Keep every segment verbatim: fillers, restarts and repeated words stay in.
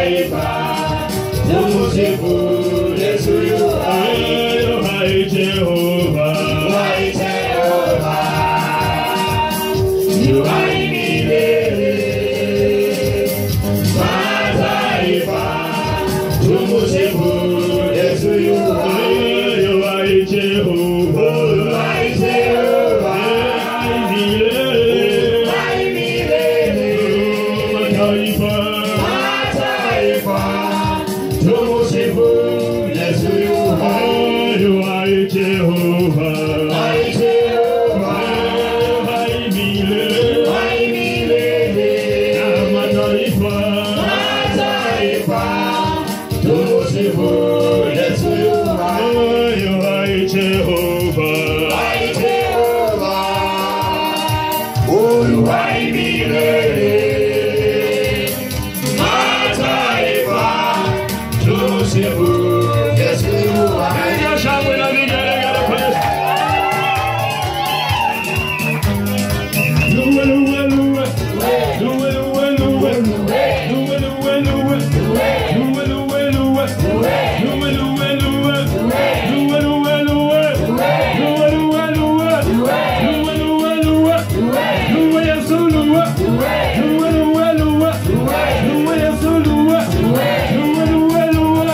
mataifa tumusifu Yesu yu hai, yu hai Jehova, yu hai Jehova, yu hai milele. Mataifa tumusifu Yesu yu hai, yu hai Jehova, yu hai Jehova, yu hai milele. Mataifa tumusifu Yesu yu hai, yu hai Jehova, hai Jehova, hai milele, hai milele. Mataifa, mataifa tumusifu Yesu yu hai, yu hai Jehova, hai Jehova, yu hai milele. Yesu yu hai. Piga shangwe na vigelegele kwa Yesu. Luwe luwe luwe, luwe luwe luwe, luwe luwe luwe, luwe luwe luwe, luwe luwe luwe, luwe luwe luwe, luwe luwe luwe, luwe luwe luwe, luwe Yesu luwe, luwe luwe luwe, luwe Yesu luwe, luwe luwe luwe.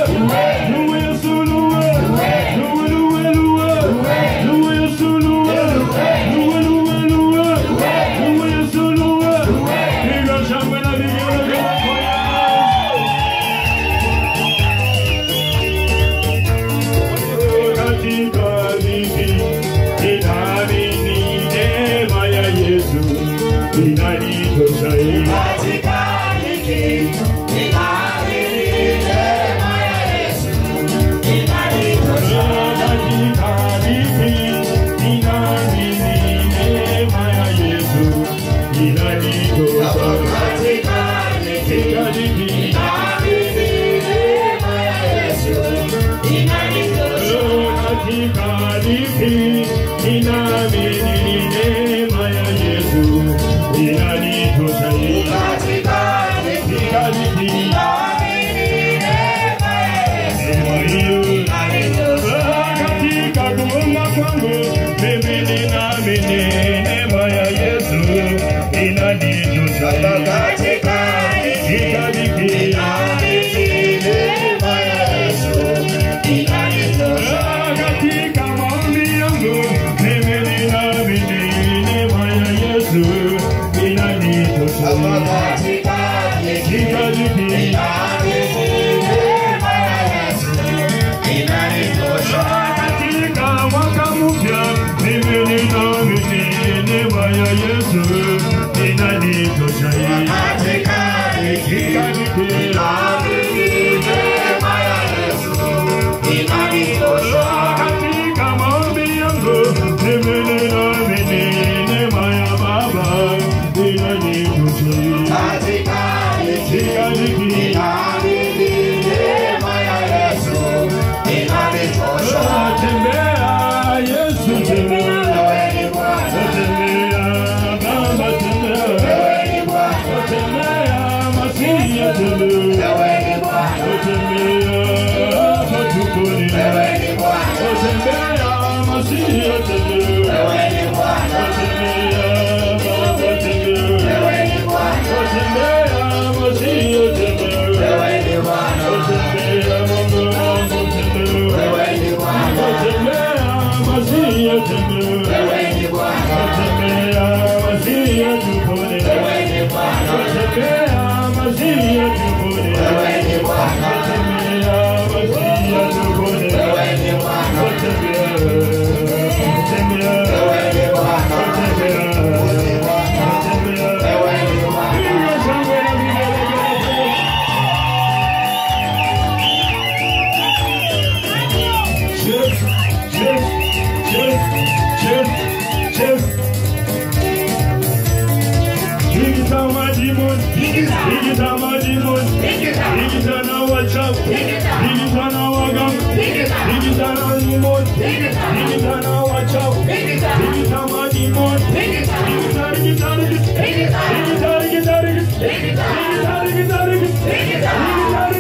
Take it out.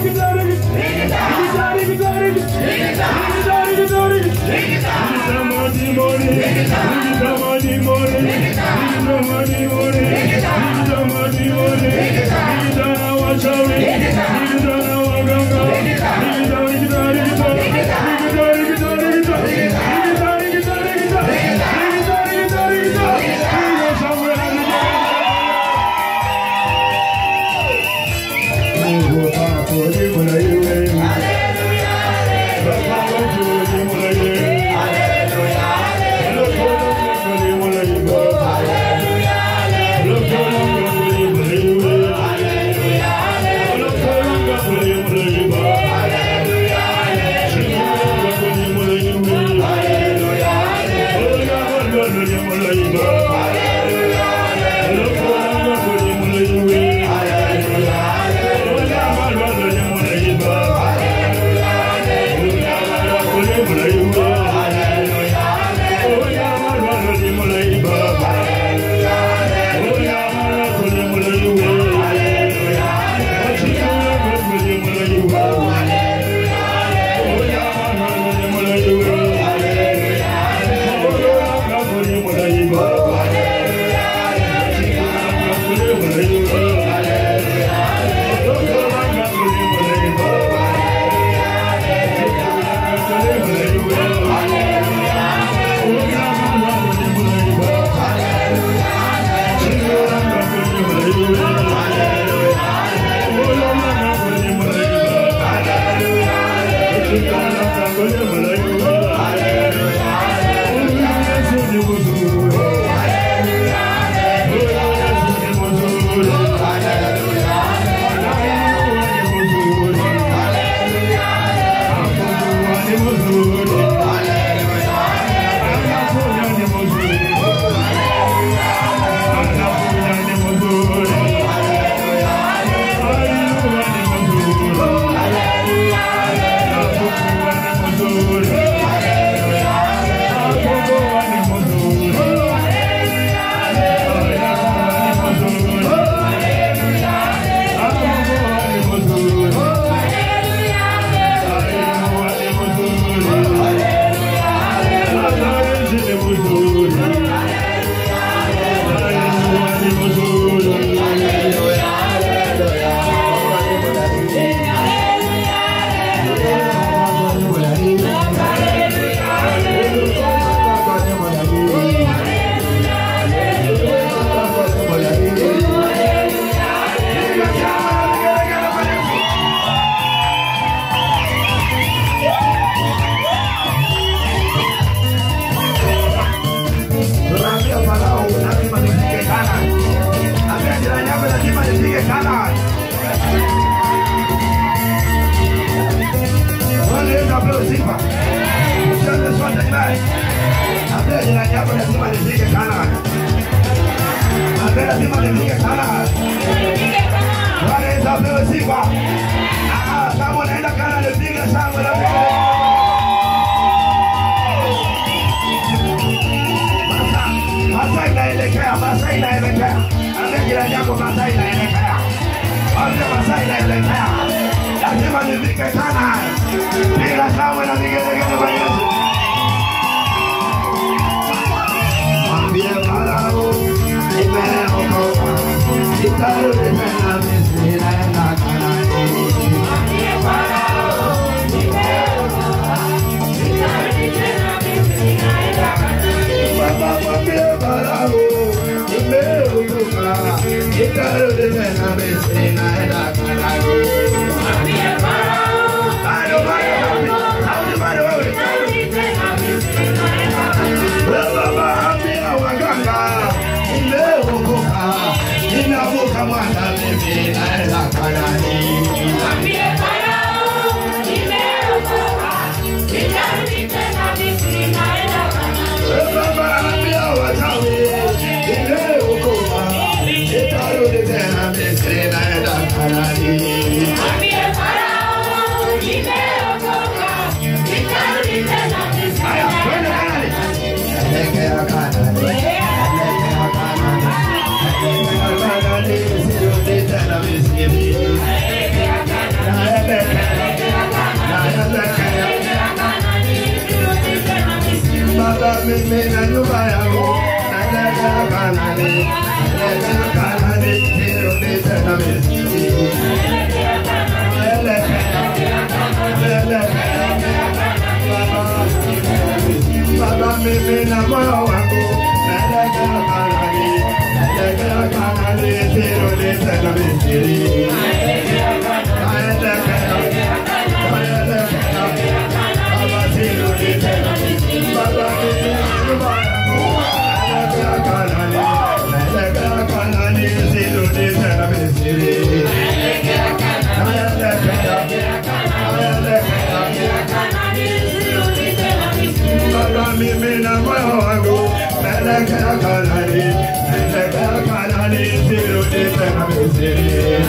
Ambia jirani yako lazima nifike Kanaani. Ambia lazima nifike Kanaani. Bwana Yesu apewe sifa. Ah, kama unaenda Kanaani piga shangwe la Mungu. Masa inaelekea, masa inaelekea. Ambia jirani yako masa inaelekea. Ambia masa inaelekea. Lazima nifike Kanaani. Piga shangwe na vigelegele kwa Yesu. Ambia Farao nimeokoka. Sitarudi tena Misri naenda Kanaani. Ambia Farao nimeokoka. Sitarudi tena Misri naenda Kanaani. Baba mwambie Farao nimeokoka. Sitarudi tena Misri naenda Kanaani. Ambia Farao bado bado bado bado sitarudi tena Misri naenda Kanaani. Baba ambia waganga nimeokoka. Ninavuka mwanda mimi naenda Kanaani. Ambie Farao nimeokoka. Sitarudi tena Misri naenda Kanaani. Baba ambia wachawi nimeokoka. Sitarudi tena Misri naenda Kanaani. Ambie Farao nimeokoka. Sitarudi tena Misri naenda Kanaani. Elekea Kanaani. Elekea Kanaani. Baba mimi na nyumba yangu naelekea Kanaani. Naelekea Kanaani, sirudi tena Misri. Baba mimi na moyo wangu naelekea Kanaani. Naelekea Kanaani, sirudi tena Misri. Baba mimi na nyumba yangu naelekea Kanaani. Naelekea Kanaani, sirudi tena Misri. Baba mimi na moyo wangu naelekea Kanaani. Naelekea Kanaani, sirudi tena Misri.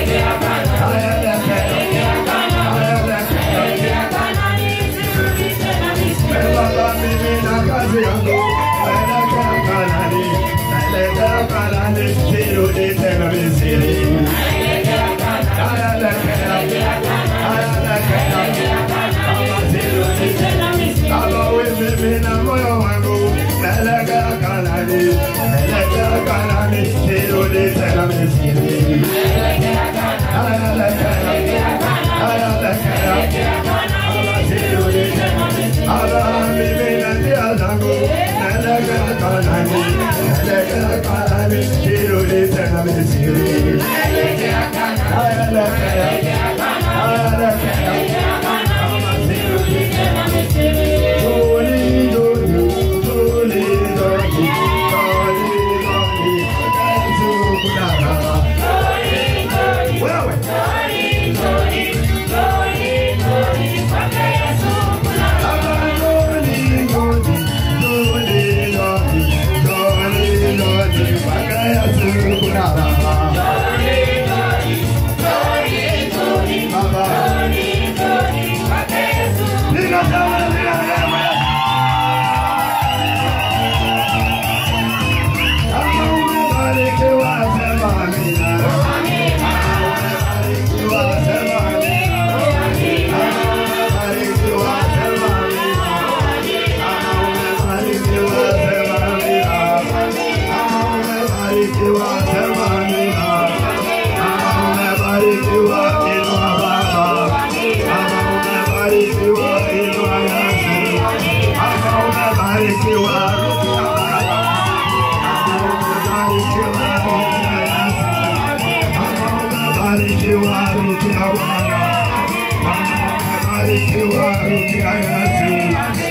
Baba mimi na kazi yangu naelekea Kanaani. Naelekea Kanaani, sirudi tena Misri. Baba mimi na moyo wangu naelekea Kanaani. Naelekea Kanaani, sirudi tena Misri. Baba mimi na njia zangu naelekea Kanaani. Naelekea Kanaani, sirudi tena Misri. Baba